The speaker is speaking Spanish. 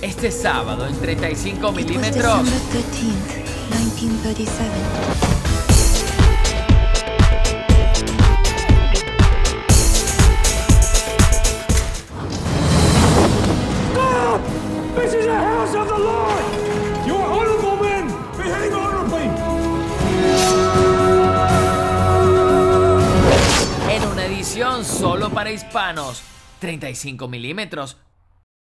Este sábado en 35 It was milímetros. December 13th, 1937. This is a house of the Lord! You are honorable men! Behave honorably! En una edición solo para hispanos, 35 milímetros,